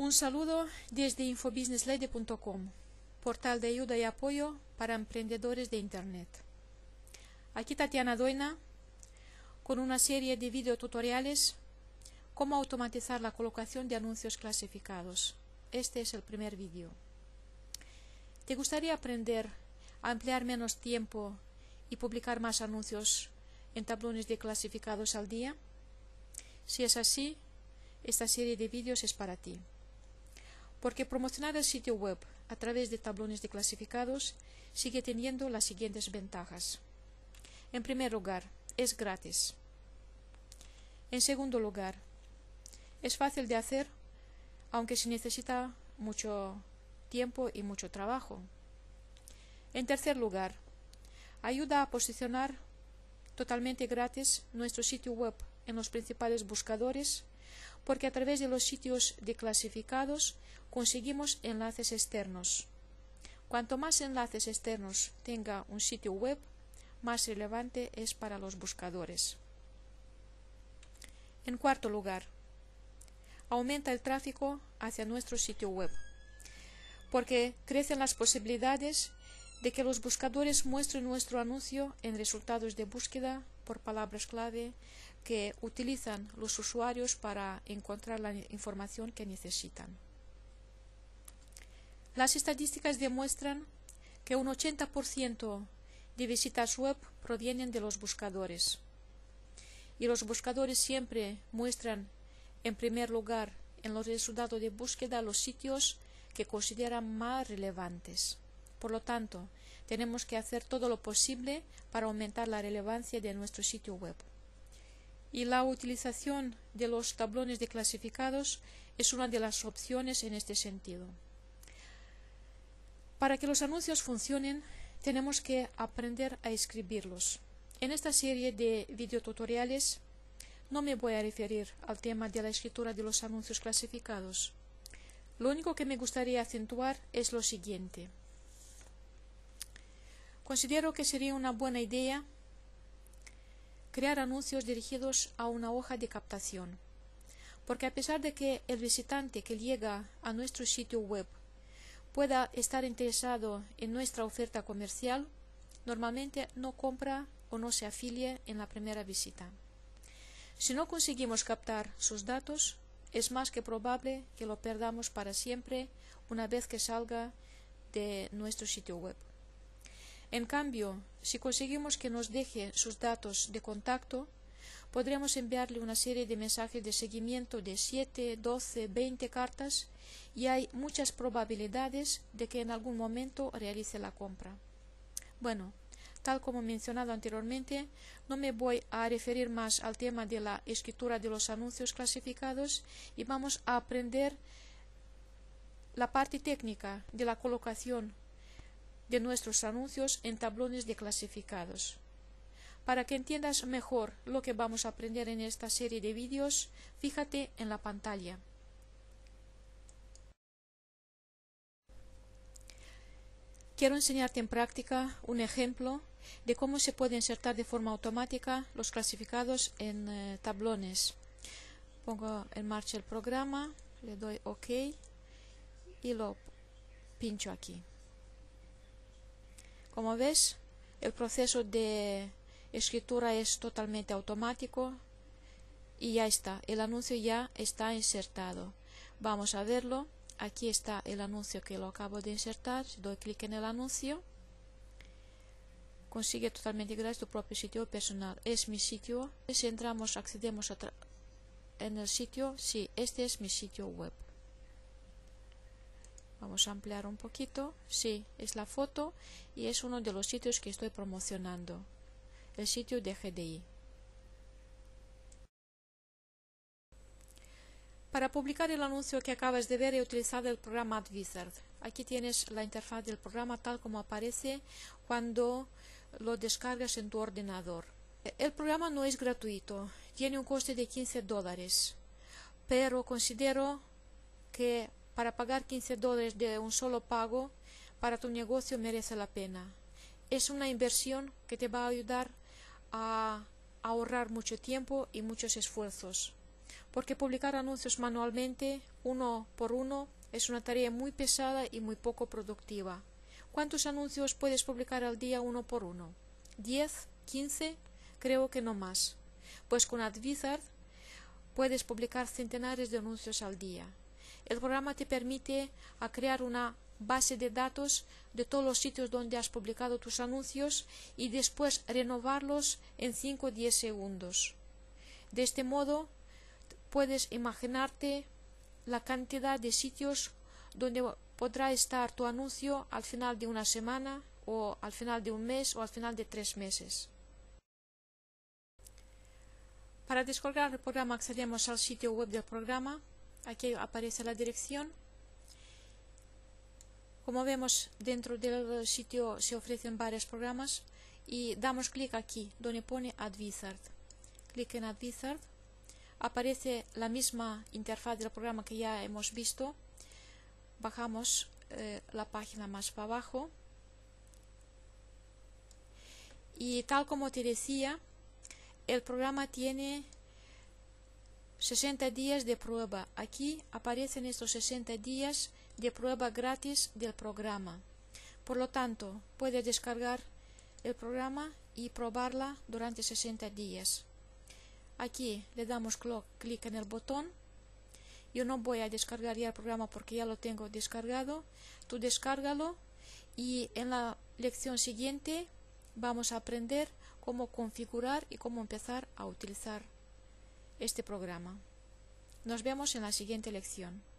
Un saludo desde infobusinesslady.com, portal de ayuda y apoyo para emprendedores de Internet. Aquí Tatiana Doina con una serie de videotutoriales cómo automatizar la colocación de anuncios clasificados. Este es el primer vídeo. ¿Te gustaría aprender a emplear menos tiempo y publicar más anuncios en tablones de clasificados al día? Si es así, esta serie de vídeos es para ti. Porque promocionar el sitio web a través de tablones de clasificados sigue teniendo las siguientes ventajas. En primer lugar, es gratis. En segundo lugar, es fácil de hacer, aunque se necesita mucho tiempo y mucho trabajo. En tercer lugar, ayuda a posicionar totalmente gratis nuestro sitio web en los principales buscadores, porque a través de los sitios de clasificados conseguimos enlaces externos. Cuanto más enlaces externos tenga un sitio web, más relevante es para los buscadores. En cuarto lugar, aumenta el tráfico hacia nuestro sitio web, porque crecen las posibilidades de que los buscadores muestren nuestro anuncio en resultados de búsqueda por palabras clave que utilizan los usuarios para encontrar la información que necesitan. Las estadísticas demuestran que un 80% de visitas web provienen de los buscadores. Y los buscadores siempre muestran en primer lugar en los resultados de búsqueda los sitios que consideran más relevantes. Por lo tanto, tenemos que hacer todo lo posible para aumentar la relevancia de nuestro sitio web. Y la utilización de los tablones de clasificados es una de las opciones en este sentido. Para que los anuncios funcionen, tenemos que aprender a escribirlos. En esta serie de videotutoriales no me voy a referir al tema de la escritura de los anuncios clasificados. Lo único que me gustaría acentuar es lo siguiente. Considero que sería una buena idea crear anuncios dirigidos a una hoja de captación, porque a pesar de que el visitante que llega a nuestro sitio web pueda estar interesado en nuestra oferta comercial, normalmente no compra o no se afilie en la primera visita. Si no conseguimos captar sus datos, es más que probable que lo perdamos para siempre una vez que salga de nuestro sitio web. En cambio, si conseguimos que nos deje sus datos de contacto, podremos enviarle una serie de mensajes de seguimiento de 7, 12, 20 cartas y hay muchas probabilidades de que en algún momento realice la compra. Bueno, tal como mencionado anteriormente, no me voy a referir más al tema de la escritura de los anuncios clasificados y vamos a aprender la parte técnica de la colocación de nuestros anuncios en tablones de clasificados. Para que entiendas mejor lo que vamos a aprender en esta serie de vídeos, fíjate en la pantalla. Quiero enseñarte en práctica un ejemplo de cómo se puede insertar de forma automática los clasificados en tablones. Pongo en marcha el programa, le doy OK y lo pincho aquí. Como ves, el proceso de escritura es totalmente automático y ya está, el anuncio ya está insertado. Vamos a verlo. Aquí está el anuncio que lo acabo de insertar. Doy clic en el anuncio. Consigue totalmente gratis tu propio sitio personal. Es mi sitio. Si entramos, accedemos en el sitio. Sí, este es mi sitio web. Vamos a ampliar un poquito. Sí, es la foto y es uno de los sitios que estoy promocionando. El sitio de GDI. Para publicar el anuncio que acabas de ver he utilizado el programa AdWizard. Aquí tienes la interfaz del programa tal como aparece cuando lo descargas en tu ordenador. El programa no es gratuito, tiene un coste de $15, pero considero que para pagar $15 de un solo pago para tu negocio merece la pena. Es una inversión que te va a ayudar a ahorrar mucho tiempo y muchos esfuerzos. porque publicar anuncios manualmente, uno por uno, es una tarea muy pesada y muy poco productiva. ¿Cuántos anuncios puedes publicar al día uno por uno? ¿10? ¿15? Creo que no más. Pues con AdWizard puedes publicar centenares de anuncios al día. El programa te permite crear una base de datos de todos los sitios donde has publicado tus anuncios y después renovarlos en 5 o 10 segundos. De este modo puedes imaginarte la cantidad de sitios donde podrá estar tu anuncio al final de una semana o al final de un mes o al final de 3 meses. Para descargar el programa accedemos al sitio web del programa. Aquí aparece la dirección. Como vemos, dentro del sitio se ofrecen varios programas y damos clic aquí donde pone AdWizard. Clic en AdWizard. Aparece la misma interfaz del programa que ya hemos visto. Bajamos la página más para abajo. Y tal como te decía, el programa tiene 60 días de prueba. Aquí aparecen estos 60 días de prueba gratis del programa. Por lo tanto, puedes descargar el programa y probarla durante 60 días. Aquí le damos clic en el botón. Yo no voy a descargar ya el programa porque ya lo tengo descargado. Tú descárgalo y en la lección siguiente vamos a aprender cómo configurar y cómo empezar a utilizar este programa. Nos vemos en la siguiente lección.